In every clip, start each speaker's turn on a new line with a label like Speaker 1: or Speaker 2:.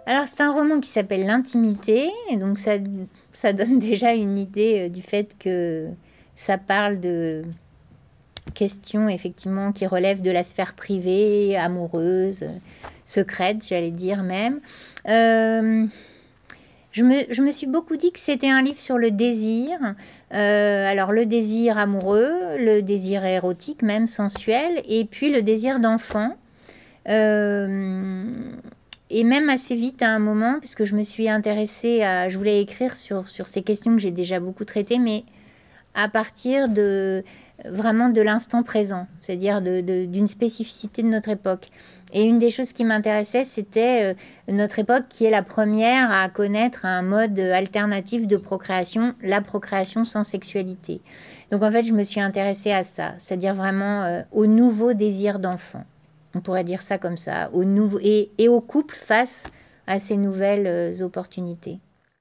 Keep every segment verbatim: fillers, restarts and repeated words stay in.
Speaker 1: Alors, c'est un roman qui s'appelle L'intimité, et donc ça, ça donne déjà une idée euh, du fait que ça parle de questions, effectivement, qui relèvent de la sphère privée, amoureuse, secrète, j'allais dire même. Euh, je, me, je me suis beaucoup dit que c'était un livre sur le désir. Euh, alors, le désir amoureux, le désir érotique, même sensuel, et puis le désir d'enfant. Euh, et même assez vite à un moment, puisque je me suis intéressée à... Je voulais écrire sur, sur ces questions que j'ai déjà beaucoup traitées, mais à partir de vraiment de l'instant présent, c'est-à-dire de, de, d'une spécificité de notre époque. Et une des choses qui m'intéressait, c'était euh, notre époque qui est la première à connaître un mode alternatif de procréation, la procréation sans sexualité. Donc en fait, je me suis intéressée à ça, c'est-à-dire vraiment euh, au nouveau désir d'enfant. On pourrait dire ça comme ça, au nouveau, et, et au couple face à ces nouvelles euh, opportunités.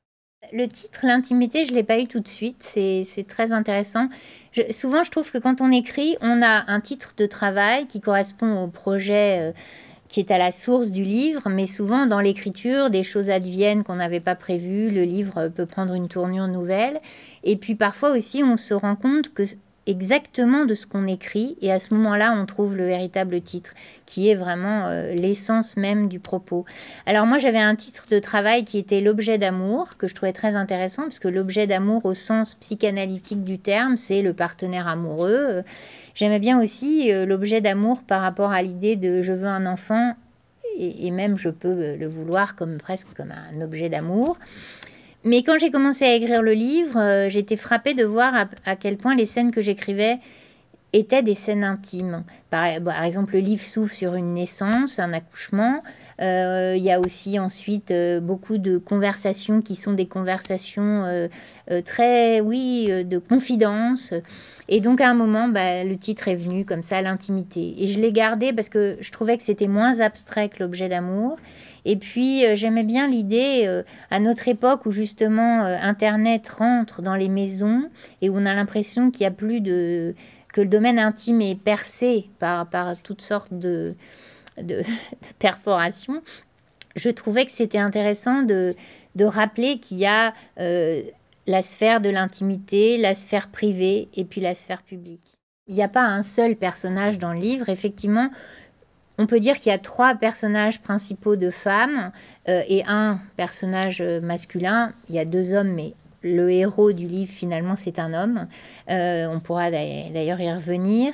Speaker 1: Le titre, l'intimité, je ne l'ai pas eu tout de suite, c'est, c'est très intéressant. Je, souvent, je trouve que quand on écrit, on a un titre de travail qui correspond au projet euh, qui est à la source du livre, mais souvent dans l'écriture, des choses adviennent qu'on n'avait pas prévues, le livre peut prendre une tournure nouvelle, et puis parfois aussi, on se rend compte que exactement de ce qu'on écrit, et à ce moment-là, on trouve le véritable titre, qui est vraiment euh, l'essence même du propos. Alors moi, j'avais un titre de travail qui était l'objet d'amour, que je trouvais très intéressant, parce que l'objet d'amour, au sens psychanalytique du terme, c'est le partenaire amoureux. J'aimais bien aussi euh, l'objet d'amour par rapport à l'idée de « je veux un enfant », et, et même je peux le vouloir comme presque comme un objet d'amour. Mais quand j'ai commencé à écrire le livre, euh, j'étais frappée de voir à, à quel point les scènes que j'écrivais étaient des scènes intimes. Par, par exemple, le livre s'ouvre sur une naissance, un accouchement. Euh, il y a aussi ensuite euh, beaucoup de conversations qui sont des conversations euh, euh, très, oui, euh, de confidence. Et donc, à un moment, bah, le titre est venu comme ça, l'intimité. Et je l'ai gardé parce que je trouvais que c'était moins abstrait que l'objet d'amour. Et puis, euh, j'aimais bien l'idée, euh, à notre époque où justement euh, Internet rentre dans les maisons et où on a l'impression qu'il n'y a plus de... que le domaine intime est percé par, par toutes sortes de, de, de perforations. Je trouvais que c'était intéressant de, de rappeler qu'il y a euh, la sphère de l'intimité, la sphère privée et puis la sphère publique. Il n'y a pas un seul personnage dans le livre, effectivement. On peut dire qu'il y a trois personnages principaux de femmes euh, et un personnage masculin. Il y a deux hommes, mais le héros du livre, finalement, c'est un homme. Euh, on pourra d'ailleurs y revenir.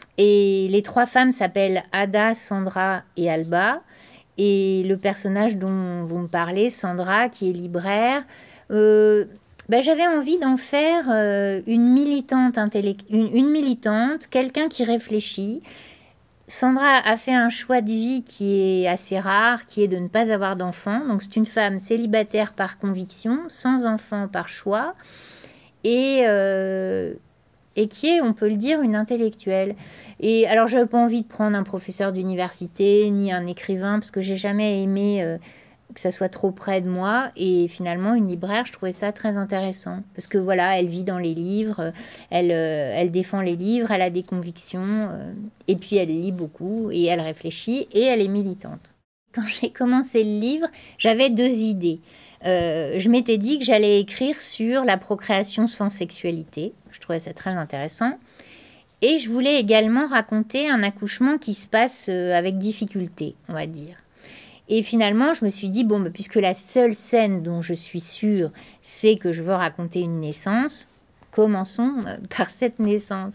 Speaker 1: Et les trois femmes s'appellent Ada, Sandra et Alba. Et le personnage dont vous me parlez, Sandra, qui est libraire, euh, ben, j'avais envie d'en faire euh, une militante, intellect... une, une militante, quelqu'un qui réfléchit. Sandra a fait un choix de vie qui est assez rare, qui est de ne pas avoir d'enfant. Donc c'est une femme célibataire par conviction, sans enfant par choix, et, euh, et qui est, on peut le dire, une intellectuelle. Et alors je n'avais pas envie de prendre un professeur d'université, ni un écrivain, parce que j'ai jamais aimé euh, que ça soit trop près de moi. Et finalement, une libraire, je trouvais ça très intéressant. Parce que voilà, elle vit dans les livres, elle, euh, elle défend les livres, elle a des convictions, euh, et puis elle lit beaucoup, et elle réfléchit, et elle est militante. Quand j'ai commencé le livre, j'avais deux idées. Euh, je m'étais dit que j'allais écrire sur la procréation sans sexualité. Je trouvais ça très intéressant. Et je voulais également raconter un accouchement qui se passe euh, avec difficulté, on va dire. Et finalement, je me suis dit, bon, bah, puisque la seule scène dont je suis sûre, c'est que je veux raconter une naissance, commençons par cette naissance.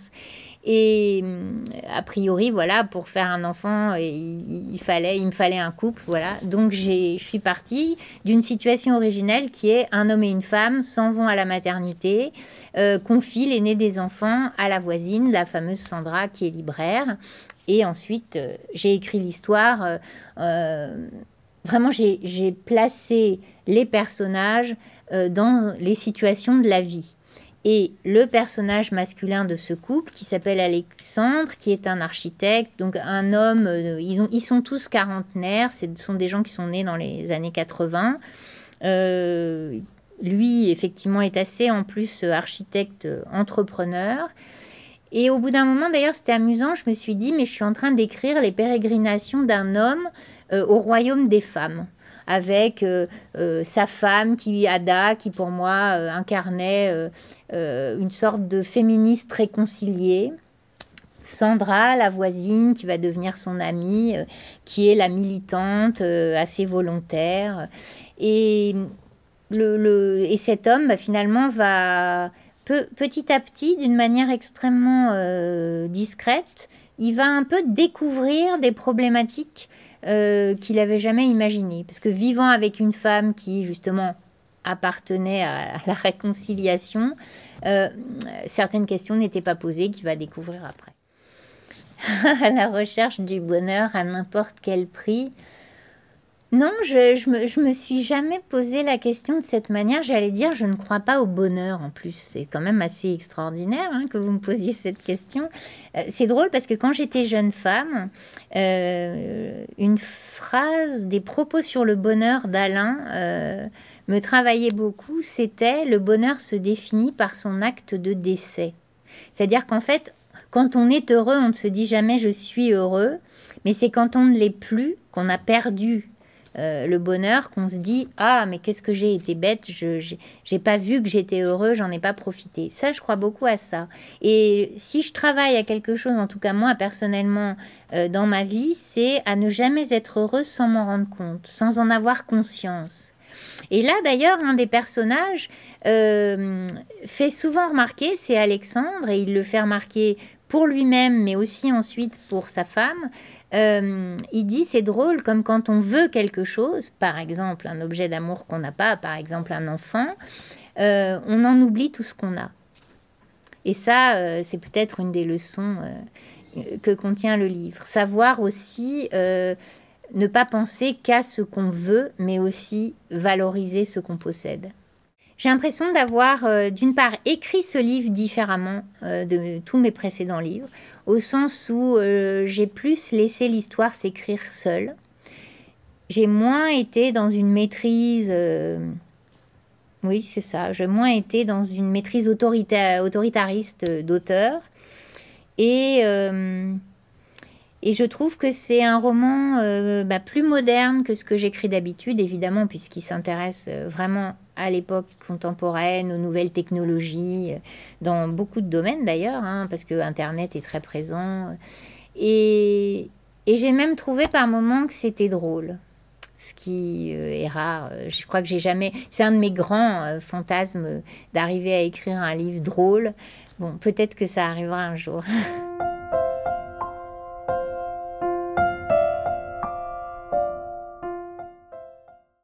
Speaker 1: Et a priori, voilà, pour faire un enfant, il, il, fallait, il me fallait un couple, voilà. Donc, j'ai, je suis partie d'une situation originelle qui est un homme et une femme s'en vont à la maternité, euh, confient l'aîné des enfants à la voisine, la fameuse Sandra, qui est libraire. Et ensuite, euh, j'ai écrit l'histoire. Euh, euh, vraiment, j'ai, j'ai placé les personnages euh, dans les situations de la vie. Et le personnage masculin de ce couple, qui s'appelle Alexandre, qui est un architecte, donc un homme, euh, ils, ont, ils sont tous quarantenaires, ce sont des gens qui sont nés dans les années quatre-vingts. Euh, lui, effectivement, est assez, en plus, architecte, entrepreneur. Et au bout d'un moment, d'ailleurs, c'était amusant, je me suis dit, mais je suis en train d'écrire les pérégrinations d'un homme euh, au royaume des femmes. avec euh, euh, sa femme, qui, Ada, qui pour moi euh, incarnait euh, euh, une sorte de féministe réconciliée. Sandra, la voisine, qui va devenir son amie, euh, qui est la militante, euh, assez volontaire. Et, le, le, et cet homme, bah, finalement, va peu, petit à petit, d'une manière extrêmement euh, discrète, il va un peu découvrir des problématiques euh, qu'il n'avait jamais imaginées. Parce que vivant avec une femme qui, justement, appartenait à, à la réconciliation, euh, certaines questions n'étaient pas posées, qu'il va découvrir après. À la recherche du bonheur à n'importe quel prix. Non, je, je, me, je me suis jamais posé la question de cette manière. J'allais dire, je ne crois pas au bonheur en plus. C'est quand même assez extraordinaire hein, que vous me posiez cette question. Euh, c'est drôle parce que quand j'étais jeune femme, euh, une phrase, des propos sur le bonheur d'Alain euh, me travaillait beaucoup. C'était « le bonheur se définit par son acte de décès ». C'est-à-dire qu'en fait, quand on est heureux, on ne se dit jamais « je suis heureux », mais c'est quand on ne l'est plus, qu'on a perdu euh, le bonheur, qu'on se dit « ah, mais qu'est-ce que j'ai été bête, je n'ai pas vu que j'étais heureux, j'en ai pas profité ». Ça, je crois beaucoup à ça. Et si je travaille à quelque chose, en tout cas moi, personnellement, euh, dans ma vie, c'est à ne jamais être heureux sans m'en rendre compte, sans en avoir conscience. Et là, d'ailleurs, un des personnages euh, fait souvent remarquer, c'est Alexandre, et il le fait remarquer pour lui-même, mais aussi ensuite pour sa femme. Euh, il dit, c'est drôle, comme quand on veut quelque chose, par exemple un objet d'amour qu'on n'a pas, par exemple un enfant, euh, on en oublie tout ce qu'on a. Et ça, euh, c'est peut-être une des leçons euh, que contient le livre. Savoir aussi... Euh, ne pas penser qu'à ce qu'on veut, mais aussi valoriser ce qu'on possède. J'ai l'impression d'avoir, euh, d'une part, écrit ce livre différemment euh, de tous mes précédents livres, au sens où euh, j'ai plus laissé l'histoire s'écrire seule. J'ai moins été dans une maîtrise... Euh, oui, c'est ça. J'ai moins été dans une maîtrise autorita autoritariste d'auteur. Et... Euh, Et je trouve que c'est un roman euh, bah, plus moderne que ce que j'écris d'habitude, évidemment, puisqu'il s'intéresse vraiment à l'époque contemporaine, aux nouvelles technologies, dans beaucoup de domaines d'ailleurs, hein, parce que Internet est très présent. Et, et j'ai même trouvé par moments que c'était drôle, ce qui euh, est rare. Je crois que j'ai jamais... C'est un de mes grands euh, fantasmes d'arriver à écrire un livre drôle. Bon, peut-être que ça arrivera un jour.